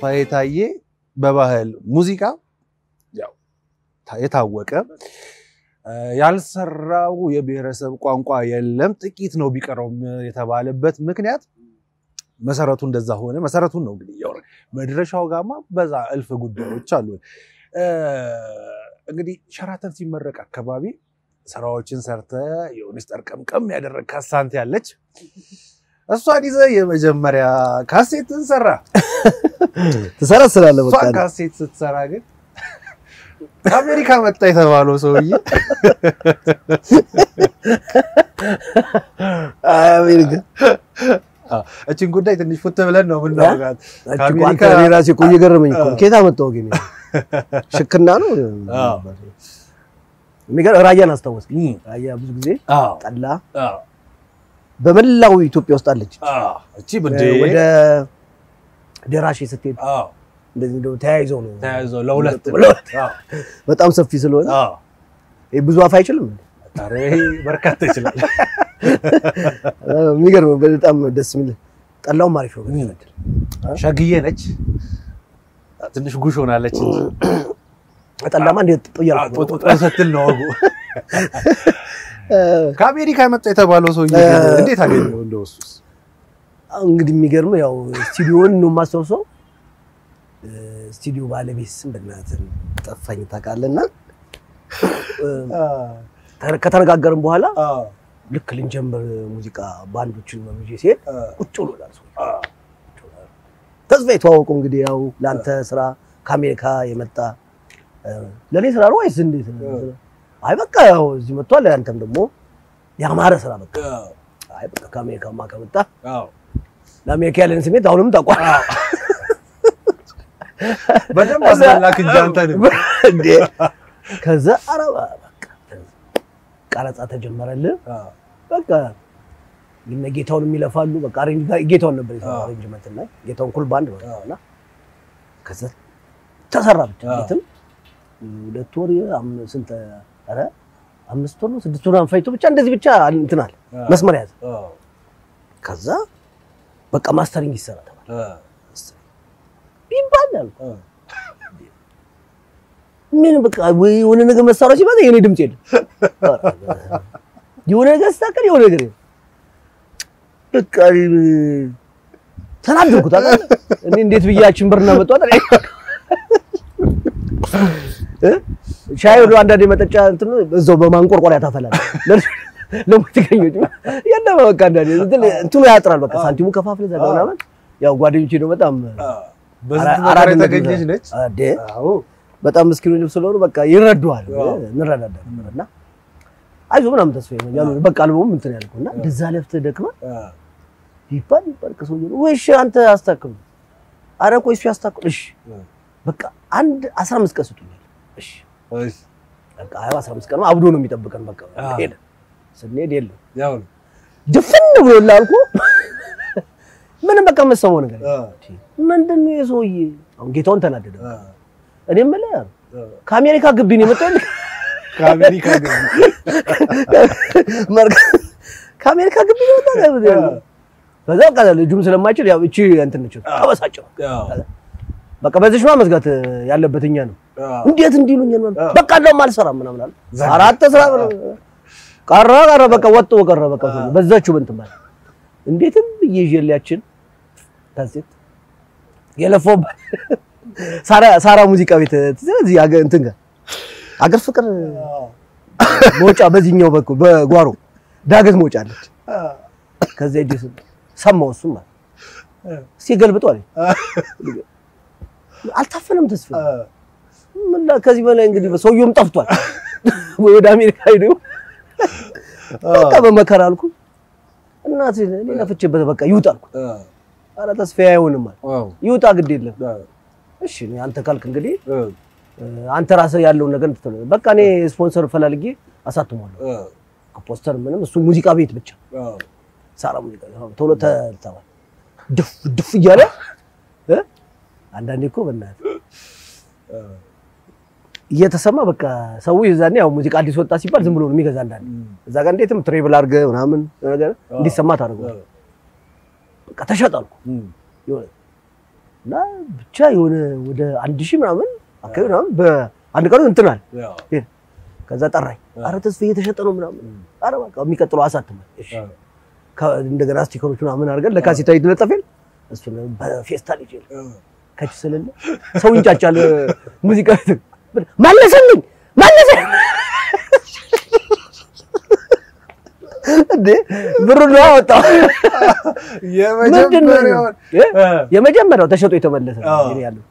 ተስፋዬ ታዬ በባህል ሙዚቃ ያው የታወቀ ያልሰራው የብሔረሰብ ቋንቋ የለም ጥቂት ነው ቢቀረውም የተባለበት ምክንያት መሰረቱ እንደዛ ሆነ መሰረቱን ነው እንግዲህ ያው መድረሻው ጋማ በዛ እልፍ ጉዳዮች አሉ እንግዲህ ሸራተን ሲመረቅ አካባቢ ስራዎችን ሰርተ የሆነስ ጠርቀምቀም ያደረግ ካሳንት ያለች እሷን ይዘ የመጀመሪያ ካሴትን ሰራ ተሰራስላለ በቃ ካሴት ስትሰራ ግን አሜሪካ መጣ የተባለው ሰውዬ አሜሪካ እቺን ጉዳይ ትንሽ ፉት ብለን ነው ምናወጋት ከአሜሪካ ራሴ እኮ እየገረመኝ እኮ ከታ መጣው ግን ሽክና ነው የሚገር ራያን አስተዋወስኝ ራያ ብዙ ጊዜ ጠላ በመላው ኢትዮጵያ ውስጥ አለች እቺ በደ ወደ ደራሽ ስትሄድ እንደዚህ ነው ተያይዘው ለሁለት በጣም ሰፊ ስለሆነ ብዙ አፍ አይችልም ታሪህ በርካታ ይችላል የሚገርም በጣም ደስ የሚል ጠላው ማሪፍ ነው ግን ሸግዬ ነች ትንሽ ጉሽ ሆናለች ጠላማ እንዴት ጥያለሁ ጦጦ ሰትል ነው ወጉ ከአሜሪካ መጣ የተባለው ሰውዬ እንዴት አገኘው እንደውስ እንግዲህ የሚገርም ያው ስቱዲዮን ነው ማስተውሰው ስቱዲዮ ባለቤት ስም በእናትህ ጠፋኝ ታውቃለና ከተነጋገርን በኋላ ልክ ልንጀምር ሙዚቃ ባንዶችን ነው እንጂ ሲል ቁጭ ብሏል ሰው ተስፋዬ ተዋወቀው እንግዲህ ያው ላንተ ስራ ከአሜሪካ የመጣ ለኔ ስራ ነው ወይስ እንዴት አይ በቃ ያው እዚህ መጥቷል አንተም ደግሞ ያማረ ስራ በቃ አይ በቃ ከአሜሪካማ ከመጣ ለአሜሪካ ያለን ስሜት አሁንም ታቋል በደም አስላክ እንጂ አንተ ነው እንዴ ከዛ አረባ በቃ ቀረጻ ተጀመረልህ በቃ ጌታውን የሚለፋሉ በቃ ጌታውን ነበር አሬንጅመንት እና ጌታውን ኩል ባንድ ነውና ከዛ ተሰራ ብቻ ሁለት ወር ስንት አረ 5 ወር ነው 6 ወር አንፋይቶ ብቻ እንደዚህ ብቻ እንትናል መስመር ያዘ ከዛ በቃ ማስተሪንግ ይሰራ ተባለ ይባላል ምን በቃ ወነ ነገር መሳሪያ ሲባል የኔ ድምጽ የለም የሆነ ነገር ስታከል የሆነ ነገር በቃ ተናደርኩት አይደል እኔ እንዴት ብያችን ብርና መጣው አይደል ሻይ ወደ አንዳንዴ መጠጫ እንትን እዛው በማንቆርቆሪያ ታፈላል ለሞትከኞች ያንደማ በቃ አንዳንዴ እንትኑ ያጥራል በቃ ሳንቲሙ ከፋፍለ ዘጋውናማ ያው ጓደኞቼ ነው በጣም አራዳ ተገኘች ነች አዎ በጣም ምስኪኖች ስለሆኑ በቃ ይረዱዋል እንረዳዳና አይዞ ምናምን ተስፋዬ ነው ያለው በቃ አልበሙም እንትን ያልኩና እንደዛ ለፍተ ደክማ ይባል ከሰው ነው ወይሽ አንተ አስተካክሉ አረ ቆይ እሱ ያስተካክል እሺ በቃ አንድ 15 ቀን ስጡኝ እሺ በቃ 15 ቀን አብዶ ነው የሚጠብቀን በቃ ሄደ ስንሄድ የለም ያው ድፍን ብሎላ አልኩ ምንም በቃ መሰማው ነገር ምንድነው የሰውዬ አሁን ጌታውን ተናደደ እኔም ማለት ከአሜሪካ ግቢ ነው የመጣው ከአሜሪካ ግቢ ከአሜሪካ ግቢ ነው የመጣው በዛው ቃል ልጁም ስለማይችል ያው እቺ እንትን ነች ተበሳጨው በቃ በዚህ ነው መዝጋት ያለበትኛ ነው እንዴት እንዲሉኝ በቃ እንደው ማልሰራም ምናምን አለ አራት ስራ ቀረ በቃ ወጥቶ ቀረ በቃ በዛችሁ እንትን ማለት እንዴትም ይዤላችን ታስት የለፈው ሳራ ሙዚቃ ቤት እዚህ እንትን ጋር አገር ፍቅር ሞጫ በዚህኛው በኩል በጓሮ ዳገት ሞጫ አለች ከዛ ዲስ ሰማው እሱ ማለት ሲገልብጡ አለ አልታፈነም ተስፋ ምን ከዚህ በላይ እንግዲህ ሰውየውም ጠፍቷል ወደ አሜሪካ ሄዶ በቃ በመከራ አልኩ እናቴ እኔ ለፍቼበት በቃ ይውጣልኩ አረ ተስፋ አይሆንም ማለት ይውጣ ግድ የለም እሺ አንተ ካልክ እንግዲህ አንተ ራስህ ያለው ነገር እንትን በቃ እኔ ስፖንሰር ፈላልጌ አሳትሟለሁ ከፖስተር ምንም እሱ ሙዚቃ ቤት ብቻ ሳራ ሙዚቃ ቶሎ ተባለ ድፍ ይያለ አንዳንዴ እኮ በእናትህ እየተሰማ በቃ ሰው ይዛኔ ያው ሙዚቃ አዲስ ወጣ ሲባል ዝም ብሎ ነው የሚገዛ አንዳንዴ እዛ ጋር እንዴትም ትሬብል አድርገ ምናምን ነገር እንዲሰማ ታደርገው በቃ ተሸጣልኩ ይወጣ እና ብቻ የሆነ ወደ 1000 ምናምን አካባቢ ምናምን በአንድ ቀን እንትናል ከዛ ጠራኝ አረ ተስፋዬ እየተሸጠ ነው ምናምን አረ በቃ የሚቀጥለው አሳትመን እሺ እንደገና ስቲከሮቹ ምናምን አድርገን ለካሴታ ይደለጠፈል እሱ በፌስታል ይችላል ከች ስለለ ሰው እንጫጫለ ሙዚቃ መለሰልኝ እንዴ ብሩ ነው አወጣው የመጀመሪያው ተሸጦ የተመለሰ ነው ያለው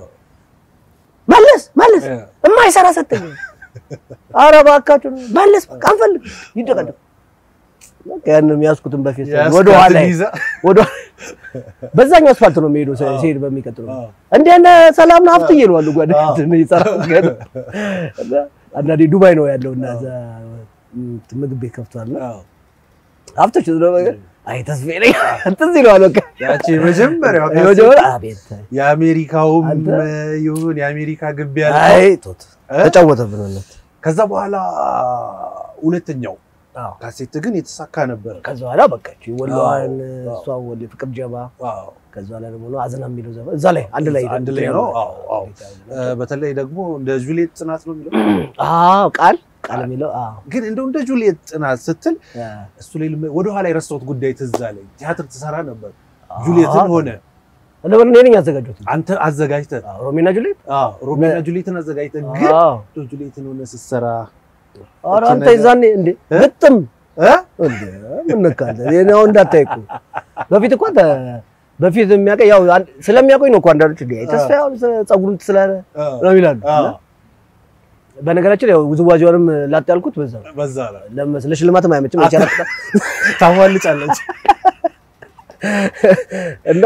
መለስ የማይሰራ ሰጠኝ አረ ባካችሁ መለስ በቃ አንፈልግ ይደቀደቅ ከያን የሚያስኩትን በፊት ወደ ኋላ በዛኛው አስፋልት ነው የሚሄደው ሲሄድ በሚቀጥለው እንደነ ሰላም ነው አፍጥዬ ነው አሉ ጓደኞች ነው ይሰራው ገና አንዳንዴ ዱባይ ነው ያለውና እዛ ምግብ ቤት ከፍቷል አፍጥቼ ነው አይ ተስፋዬ ላይ እንትን ሲለው በቃ ያቺ መጀመሪያው አቤት የአሜሪካውም ይሁን የአሜሪካ ግብ ያለው አይ ቶት ተጫወተብን ከዛ በኋላ ሁለተኛው ካሴት ግን የተሳካ ነበር ከዛ በኋላ በቃ ወለዋን ሷው ወለ ፍቅር ጀባ ከዛ ላይ ደግሞ አዝና የሚለው ዘባ እዛ ላይ አንድ ላይ ነው በተለይ ደግሞ እንደ ጁሊየት ጽናት ነው የሚለው ቃል የሚለው ግን እንደ ጁሊየት ጽናት ስትል እሱ ላይ ወደ ኋላ የረሳሁት ጉዳይ ትዝ አለኝ ቲያትር ትሰራ ነበር ጁሊየትን ሆነ ለምን ነኝ ያዘጋጁት አንተ አዘጋጅተህ ሮሚና ጁሊየትን አዘጋጅተህ ግን ጁሊየትን ሆነ ስትሰራ ኧረ አንተ ይዛኔ እንዴ ግጥም እንዴ ምን ነካለ የኔው እንዳታይቁ በፊት የሚያቀኝ ያው ስለሚያቆኝ ነው እኮ አንዳንዶች እንዴ ተስፋው ጸጉሩን ስላለ ነው ይላሉ በነገራችን ያው ውዝዋዜውንም ላጥ ያልኩት በዛ ለሽልማትም አይመችም ይቻላል ታዋልጫለች እና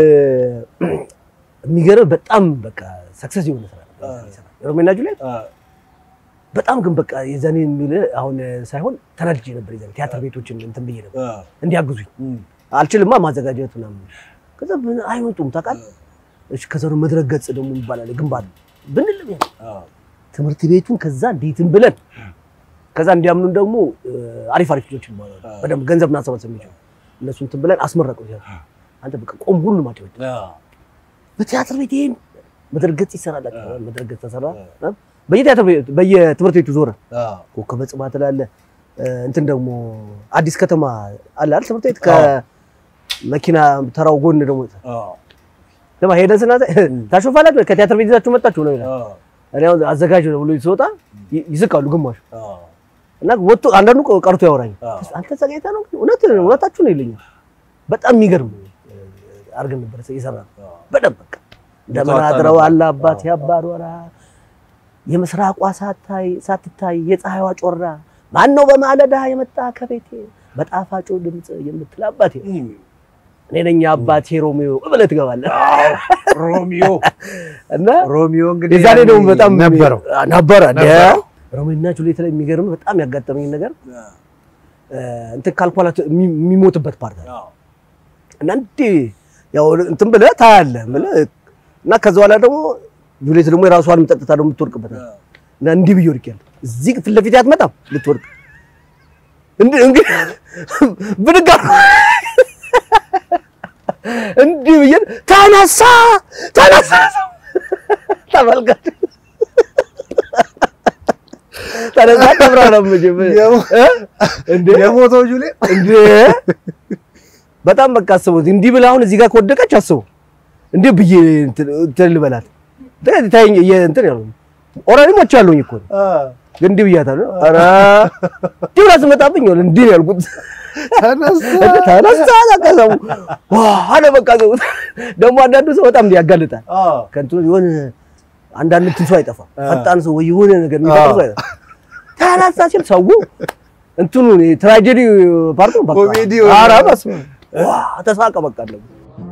የሚገርም በጣም በቃ ሰክሰስ ይሆነ ሮሚና ጁሊየት በጣም ግን በቃ የዛኔ የሚል አሁን ሳይሆን ተናድጄ ነበር የዛኔ ቲያትር ቤቶችን እንትን ብዬ ነበር እንዲያግዙኝ አልችልማ ማዘጋጀት ምናምን ከዛ አይወጡም ታውቃለህ እሺ ከዘሩ መድረክ ገጽ ደግሞ ይባላል ግንባር ብንልም ትምህርት ቤቱን ከዛ እንዴትም ብለን ከዛ እንዲያምኑን ደግሞ አሪፍ ልጆች ይባላል በደንብ ገንዘብ ማሰባሰብ የሚችሉ እነሱን እንትን ብለን አስመረቀው አንተ በቃ ቆም ሁሉ ማጥወጥ በቲያትር ቤት ይሄን መድረክ ገጽ ይሰራላችሁ መድረክ ገጽ ተሰራ በየትምህርት ቤቱ ዞረ ኮከበ ጽባህ ተላለ እንትን ደግሞ አዲስ ከተማ አለ አይደል ትምህርት ቤት ከመኪና ተራው ጎን ደግሞ ለማ ሄደን ስናዘ ታሾፋላችሁ ከቲያትር ቤት ይዛችሁ መጣችሁ ነው ይላል እኔው አዘጋጅ ነው ብሎ ይወጣ ይዝቃሉ ግማሽ እና ወጡ አንዳንዱ ቀርቶ ያወራኝ አንተ ዘጋይታ ነው እውነታችሁ ነው ይልኝ በጣም የሚገርም አርገን ነበር ይሰራል በደንብ በቃ እንደማናድረው አለ አባት ያባሮራ የምስራቋ ሳትታይ የፀሐይዋ ጮራ ማን ነው በማለዳ የመጣ ከቤቴ በጣፋጩ ድምጽ የምትላባቴ እኔ ነኝ አባቴ ሮሚዮ ብለህ ትገባለህ ሮሚዮ እንግዲህ የዛሬ ደግሞ በጣም ነበር ሮሚዮና ጁሊየት ላይ የሚገርም በጣም ያጋጠመኝ ነገር እንትን ካልኳላት የሚሞትበት ፓርት እና እንዴ ያው እንትን ብለህ ታያለህ እና ከዛ በኋላ ደግሞ ጁሊየት ደግሞ የራሷን መጠጣታ ደግሞ ትወርቅበት እና እንዲህ ብዬ ወርቄያለሁ እዚህ ፊት ለፊት አትመጣም ልትወርቅ እንዴ ብድጋ እንዲህ ብዬ ተነሳ ተመልከት ተነሳ ተብራራም እንዴ የሞተው ጁሊየት እንዴ በጣም በቃ አስበው እንዲህ ብላ አሁን እዚህ ጋር ከወደቀች አስበው እንዴ ብዬ እንትን ልበላት ታይኝ እንትን ያለው ኦራሊ ሞቻለሁኝ እኮ ግን እንዲህ ብያታለሁ ኧረ ዲውላ ስመጣብኝ ነው እንዲህ ያልኩት ተነሳ ተቀዘው አለ በቃ ደግሞ አንዳንዱ ሰው በጣም ያጋልጣል ከንቱ ይሆን አንዳንድ ትንሱ አይጠፋ ፈጣን ሰው ይሆነ ነገር የሚፈጥሩ አይደል ተነሳ ሲል ሰው እንትኑ ትራጀዲ ፓርቱ በቃ ኮሜዲ ኧረ በስመ ተሳቀ በቃ አለው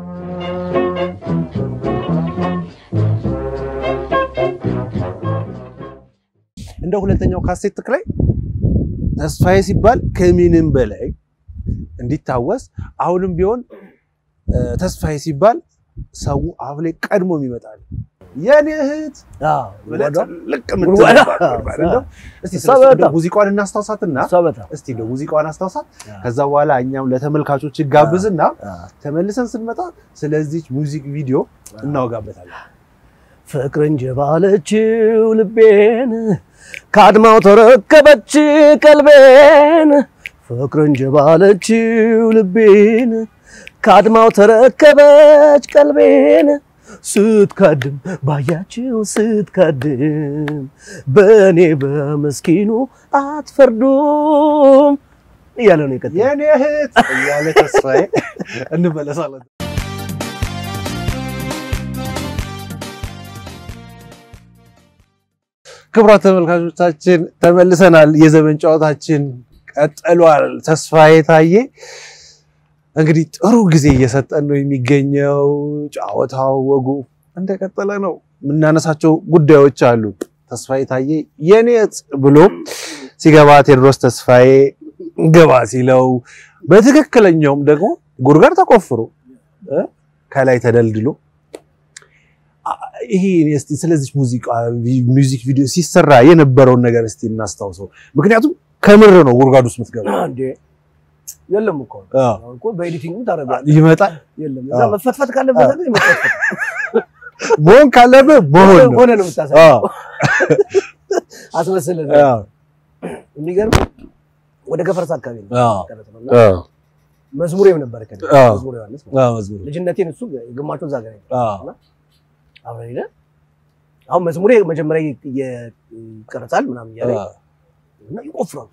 እንደ ሁለተኛው ካሴት ላይ ተስፋዬ ሲባል ከምንም በላይ እንዲታወስ አሁንም ቢሆን ተስፋዬ ሲባል ሰው አሁን ላይ ቀድሞ ይመጣል የኔ እህት ልክ ምትለው እስቲ ሙዚቃዋን እናስታውሳትና እስቲ ሙዚቃዋን አስታውሳት ከዛ በኋላ እኛም ለተመልካቾች ይጋብዝና ተመልሰን ስንመጣ ስለዚህ ሙዚክ ቪዲዮ እናወጋበታለን ፍቅርን ጀባለችው ልቤን ካድማው ተረከበች ቀልቤን ፍቅርን ጀባለችው ልቤን ካድማው ተረከበች ቀልቤን ስትካድም ባያችሁ ስትካድም በኔ በመስኪኑ አትፈርዱም እያለ ነው ይቀጥላል የኔ እህት እያለ ተስፋዬ እንመለሳለን ክብራት ተመልካቾቻችን ተመልሰናል የዘመን ጨዋታችን ቀጥሏል ተስፋዬ ታዬ እንግዲህ ጥሩ ጊዜ እየሰጠን ነው የሚገኘው ጨዋታው ወጉ እንደቀጠለ ነው ምናነሳቸው ጉዳዮች አሉ ተስፋዬ ታዬ የኔት ብሎ ሲገባ ቴዎድሮስ ተስፋዬ ገባ ሲለው በትክክለኛውም ደግሞ ጉርጋር ተቆፍሮ ከላይ ተደልድሎ ይሄ እስቲ ስለዚህ ሙዚክ ቪዲዮ ሲሰራ የነበረውን ነገር እስቲ እናስታውሰው ምክንያቱም ከምር ነው ጉርጋድ ውስጥ ምትገባ እንዴ የለም እኮ በኤዲቲንግ ታረጋለህ ይመጣል የለም እዛ መፈትፈት ካለበት ነው መፈትፈት ሞን ካለበት ሆነ ነው የምታሳየው አስመስለ የሚገርም ወደ ገፈርሳ አካባቢ ነው መዝሙሬው ነበር መዝሙሬ ያለስ መዝሙሬ ልጅነቴን እሱ ግማሹ እዛ ጋር ነው አብረይለ አሁን መዝሙሬ መጀመሪያ ይቀርጻል ምናምን ያለ እና ይቆፍራል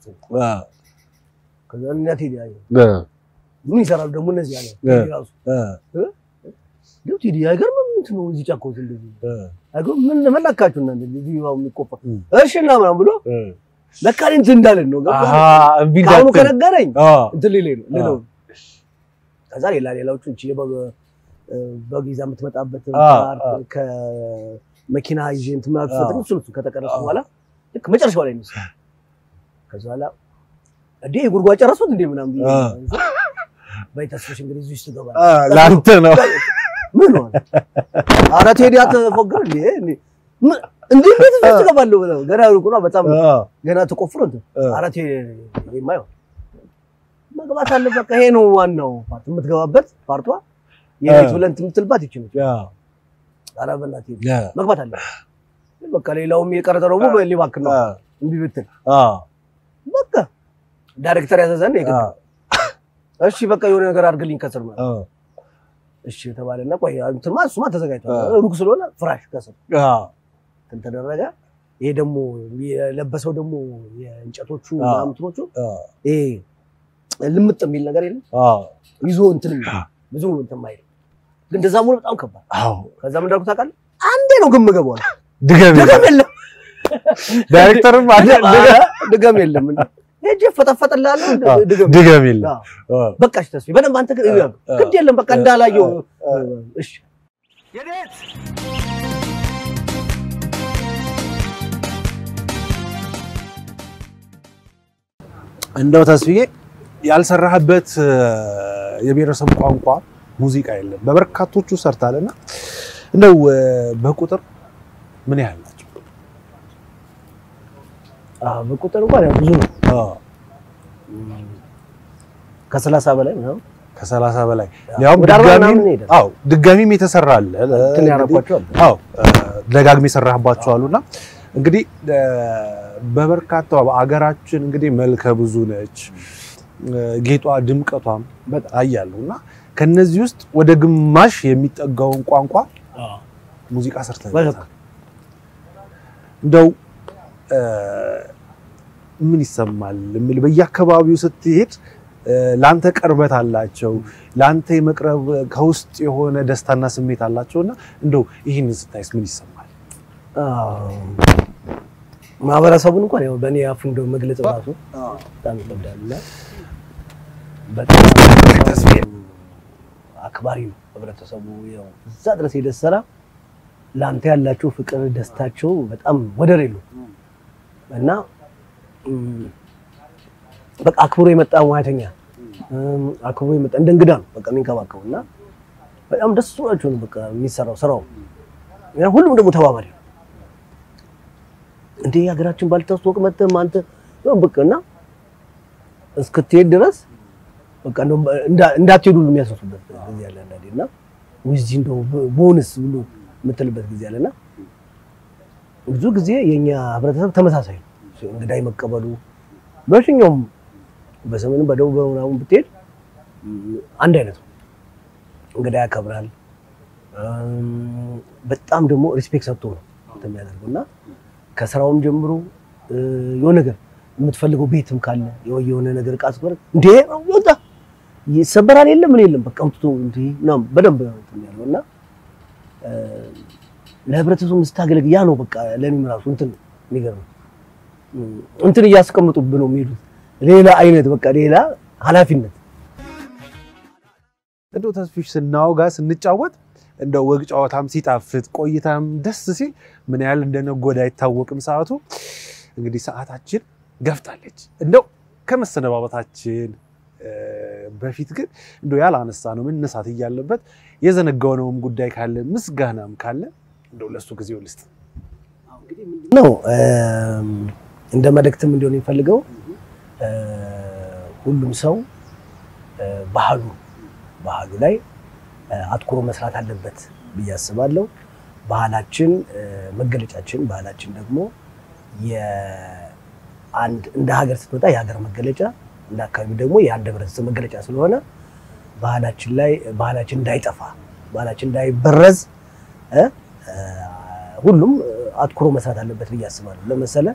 ከዛኛት ይዲያይ ምን ይሰራል ደግሞ እነዚህ ያለ ይራሱ ሉት ይዲያይ ገርም ምን ነው እዚህ ጫቆት እንደዚህ አጎ ምን መላካችሁና እንደዚህ ይዋው የሚቆፈር እሺና ምናምን ብሎ ለካሪን እንዳለን ነው ገባ ካሁኑ ከነገረኝ እንትን ሌለው ከዛ ሌላዎቹ እንጂ በጊዜ የምትመጣበት ከመኪና ይዤ እንትን ማጥፋት እሱ ከተቀረጸ በኋላ ልክ መጨረሻው ላይ ነው ከዛላ አዲ ጉርጓ ጨረሱት እንዴ ምናምን ባይታስፈሽ እንግዲህ እዚህ ተገባ ላንተ ነው ምን ነው አራ ቴዲ አትፎገር እንዴ እንዴት ተገባለው ገና ሩቁና በጣም ገና ተቆፍሮ እንት አራ ቴዲ የማይው መግባት አለ በቃ ይሄ ነው ዋናው ፓርት የምትገባበት ፓርቷ የቤት ብለንት የምትልባት ይችላል አራ በላቲ መግባት አለ በቃ ሌላውም የቀረጠው ነው ሊባክ ነው እንዴ ብትል በቃ ዳይሬክተር ያዘዘን ይገባ እሺ በቃ የሆነ ነገር አድርግልኝ ከስር ማለት እሺ ተባለና ቆይ እንትማ እሱማ ተዘጋጅቷል ሩቅ ስለሆነ ፍራሽ ከስር ተደረገ ይሄ ደግሞ የለበሰው ደግሞ የእንጨቶቹ ማምትሮቹ ይሄ ልምጥ የሚል ነገር የለም ይዞ እንትን ብዙ እንትን ማይል ግን እንደዛ ሙሉ በጣም ከባድ ከዛ ምን እንዳልኩ ታውቃለህ አንዴ ነው ግን መገባው ድገም የለም ዳይሬክተርም ድገም የለም እጄ ፈጠፈጠላለሁ ድገም የለም በቃሽ ተስፋ በደንብ አንተ ግድ የለም በቃ እንዳላየው እሺ የኔት እንደው ተስፋዬ ያልሰራህበት የብሔረሰብ ቋንቋ ሙዚቃ የለም በበርካቶቹ ሰርታለና እንደው በቁጥር ምን ያህል ናቸው በቁጥር እንኳን ብዙ ነው ከ30 በላይ ነው ከ30 በላይ ያው ድጋሚም የተሰራለ እንትን ያረኳቸው ደጋግሜ ሰራህባቸው አሉና እንግዲህ በበርካታው አገራችን እንግዲህ መልከ ብዙ ነች ጌጧ ድምቀቷም አያለውና ከነዚህ ውስጥ ወደ ግማሽ የሚጠጋውን ቋንቋ ሙዚቃ ሰርተሃል እንደው ምን ይሰማል ምን በየአካባቢው ስትሄድ ላንተ ቀርበት አላቸው ላንተ የመቅረብ ከውስጥ የሆነ ደስታና ስሜት አላቸውና እንደው ይሄን ስታይስ ምን ይሰማል ማህበረሰቡን እንኳን ያው በእኔ አፍ እንደው መግለጽ ራሱ በጣም ይከብዳልና በጣም አክባሪ ነው ህብረተሰቡ ያው እዛ ድረስ ይደሰራ ላንተ ያላቸው ፍቅር ደስታቸው በጣም ወደር የለው እና በቃ አክብሮ የመጣ ሙያተኛ አክብሮ የመጣ እንደ እንግዳ ነው በቃ የሚንከባከቡና በጣም ደስ ብሏቸው ነው በቃ የሚሰራው ስራው ሁሉም ደግሞ ተባባሪ ነው እንዴ ሀገራችን ባልታስተዋወቅ መተህ አንተ በቃና እስክትሄድ ድረስ በቃ እንዳትሄዱ ነው የሚያስፈልጉት ጊዜ ያለ አንዳንዴና ወይዚ እንደው ቦነስ ብሎ የምትልበት ጊዜ አለና ብዙ ጊዜ የኛ ህብረተሰብ ተመሳሳይ ነው እንግዳይ መቀበሉ በሽኛውም በሰሜኑ በደቡብ ምናምን ብትሄድ አንድ አይነት ነው እንግዳ ያከብራል በጣም ደግሞ ሪስፔክት ሰጥቶ ነው የሚያደርጉና ከስራውም ጀምሮ የሆነ ነገር የምትፈልገው ቤትም ካለ የሆነ ነገር ቃስቆር እንዴ ወጣ ይሰበራል የለም ምን የለም በቃ አምጥቶ እንዴ ነው በደንብ ያለውና ለህብረተሰቡ መስታገለግ ያ ነው በቃ ለኔም ራሱ እንትን የሚገርም እንትን እያስቀምጡብን ነው የሚሉት ሌላ አይነት በቃ ሌላ ኃላፊነት እንደው ተስፊሽ ስናውጋ ስንጫወት እንደው ወግ ጫወታም ሲጣፍጥ ቆይታም ደስ ሲል ምን ያህል እንደነጎዳ አይታወቅም ሰዓቱ እንግዲህ ሰዓታችን ገፍታለች እንደው ከመሰነባበታችን በፊት ግን እንደው ያላነሳ ነው መነሳት ይያለበት የዘነጋውንም ጉዳይ ካለ ምስጋናም ካለ እንደው ለሱ ጊዜው ልስጥ እንግዲህ ምንድነው እንደ መልእክትም እንዲሆን ይፈልገው ሁሉም ሰው ባህሉ ላይ አትኩሮ መስራት አለበት በያስባለሁ ባህላችን መገለጫችን ባህላችን ደግሞ የአንድ እንደ ሀገር ስትወጣ የሀገር መገለጫ እንደ አካባቢ ደግሞ የአንድ ህብረተሰብ መገለጫ ስለሆነ ባህላችን እንዳይጠፋ ባህላችን እንዳይበረዝ ሁሉም አትኩሮ መስራት አለበት በያስባለሁ ለምሳሌ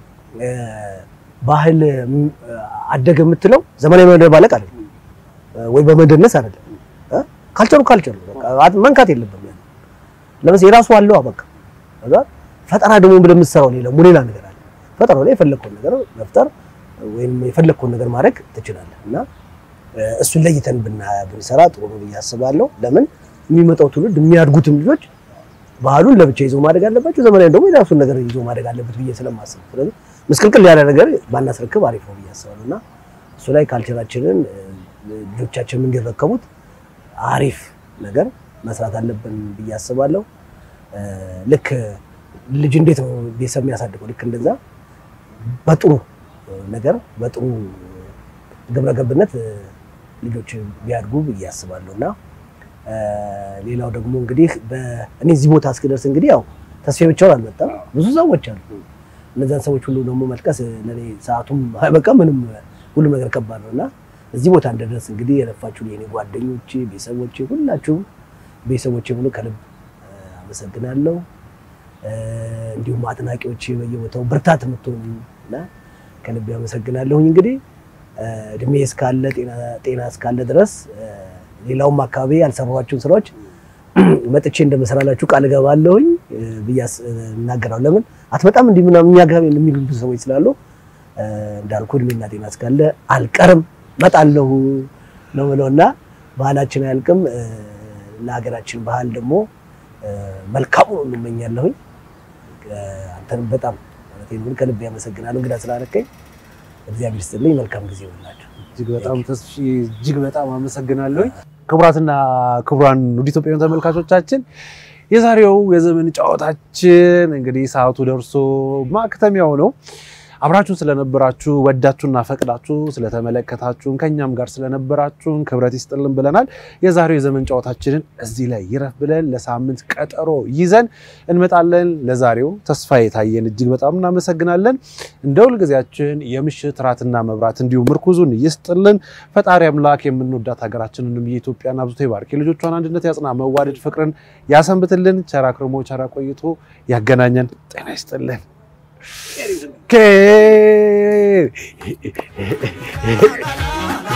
ባህል አደገ የምትለው ዘመናዊ መደባለቅ አይደለም ወይ በመደነስ አይደለም ካልቸሩ በቃ መንካት የለበትም ለምን የራሱ አለው በቃ ፈጠራ ደግሞ ብለምትሰራው ሌላ ነገር አለ ፈጠራው ላይ የፈለከው ነገር መፍጠር ወይም የፈለከው ነገር ማድረግ ትችላለህ እና እሱን ለይተን ብንሰራ ጥሩ ነው በያስባለሁ ለምን የሚመጣው ትውልድ የሚያድጉትም ልጆች ባህሉን ለብቻ ይዘው ማደግ አለባቸው ዘመናዊ ደግሞ የራሱን ነገር ይዘው ማደግ አለበት ብዬ ስለማስብ ስለዚህ መስከልከል ያለ ነገር ባናስረክብ አሪፍ ነው በያስባለሁና እሱ ላይ ካልቸራችንን ልጆቻችንን እንዲረከቡት አሪፍ ነገር መስራት አለብን በያስባለሁ ልክ ልጅ እንዴት ነው ቤተሰብ የሚያሳድገው ልክ እንደዛ በጥሩ ነገር በጥሩ ግብረገብነት ልጆች ቢያድጉ በያስባለሁና ሌላው ደግሞ እንግዲህ እኔ እዚህ ቦታ እስክደርስ እንግዲህ ያው ተስፋዬ ብቻውን አልመጣም ብዙ ሰዎች አሉ እነዛን ሰዎች ሁሉ ደግሞ መልቀስ ለኔ ሰዓቱም አይበቃ ምንም ሁሉ ነገር ከባድ ነውና እዚህ ቦታ እንደደረስ እንግዲህ የለፋችሁ የኔ ጓደኞቼ ቤተሰቦቼ ሁላችሁ ቤተሰቦቼ ሁሉ ከልብ አመሰግናለሁ እንዲሁም አጥናቂዎቼ በየቦታው ብርታት የምትሆኑና ከልብ አመሰግናለሁ እንግዲህ እድሜ እስካለ ጤና እስካለ ድረስ ሌላውም አካባቢ ያልሰራኋቸው ስራዎች መጥቼ እንደመሰራላችሁ ቃል ገባለሁኝ ብያስ እናገራለሁ ለምን አትመጣም እንዴ ምናምን የሚያጋብ የሚሉ ሰዎች ስላሉ እንዳልኩ እድሜና ጤና እስካለ አልቀርም መጣለሁ ነው ብለውና ባህላችን አያልቅም ለሀገራችን ባህል ደግሞ መልካም ነው እንመኛለሁኝ አንተን በጣም ማለት ነው ከልብ ያመሰግናለሁ እንግዳ ስላረከኝ እግዚአብሔር ይስጥልኝ መልካም ጊዜ ይሁንላችሁ እጅግ በጣም ተስፊ እጅግ በጣም አመሰግናለሁ ክቡራትና ክቡራን ውድ ኢትዮጵያውያን ተመልካቾቻችን የዛሬው የዘመን ጨዋታችን እንግዲህ ሰዓቱ ደርሶ ማክተሚያው ነው አብራችሁን ስለነበራችሁ ወዳችሁና ፈቅዳችሁ ስለተመለከታችሁን ከኛም ጋር ስለነበራችሁን ክብረት ይስጥልን ብለናል የዛሬው የዘመን ጨዋታችንን እዚህ ላይ ይረፍ ብለን ለሳምንት ቀጠሮ ይዘን እንመጣለን ለዛሬው ተስፋዬ ታየን እጅግ በጣም እናመሰግናለን እንደውል ጊዜያችን የምሽት ራትና መብራት እንዲሁ ምርኩዙን ይስጥልን ፈጣሪ አምላክ የምንወዳት ሀገራችንንም የኢትዮጵያን አብዝቶ ይባርክ የልጆቿን አንድነት ያጽና መዋደድ ፍቅርን ያሰንብትልን ቸራክርሞ ቸራ ቆይቶ ያገናኘን ጤና ይስጥልን Okay.